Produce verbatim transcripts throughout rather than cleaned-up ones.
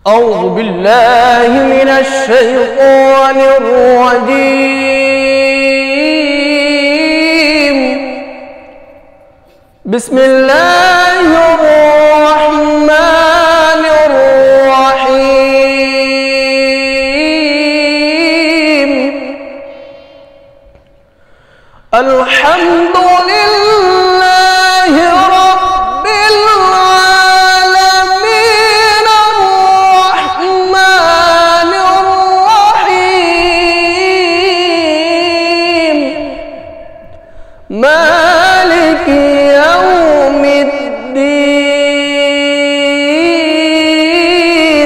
أعوذ بالله من الشيطان الرجيم. بسم الله الرحمن الرحيم. الحمد لله رب العالمين الرحمن الرحيم مالك يوم الدين.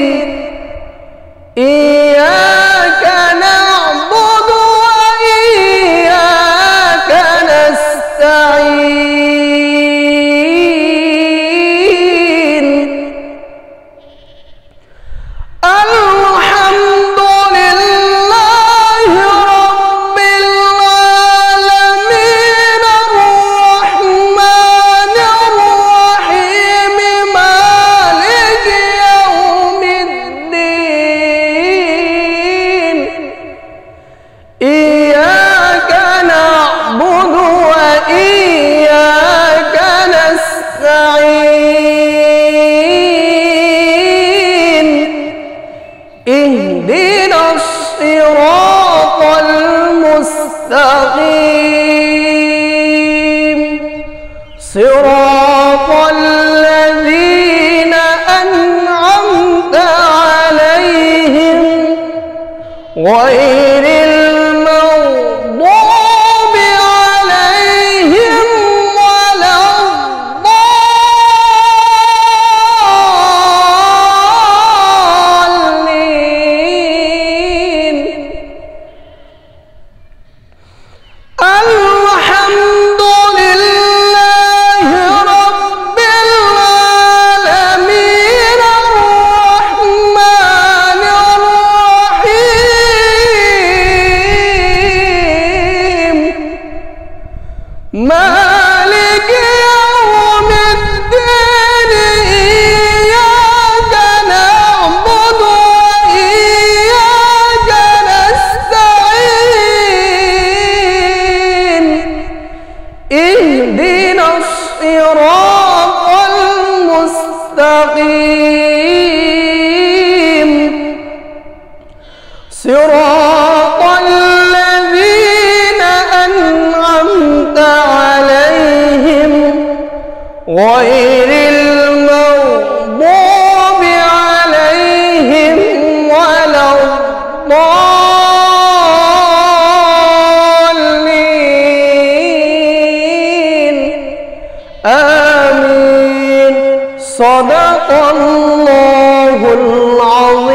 إياك نعبد وإياك نستعين. الحمد لله رب العالمين الرحمن الرحيم مالك يوم الدين. إياك نعبد وإياك نستعين. اهدنا الصراط المستقيم صراط الذين أنعمت عليهم غير المغضوب عليهم ولا الضالين. الحمد لله رب العالمين الرحمن الرحيم مالك يوم الدين. إياك نعبد وإياك نستعين. اهدنا الصراط المستقيم صراط الذين أنعمت عليهم غير المغضوب عليهم ولا الضالين. آمين. صدق الله العظيم.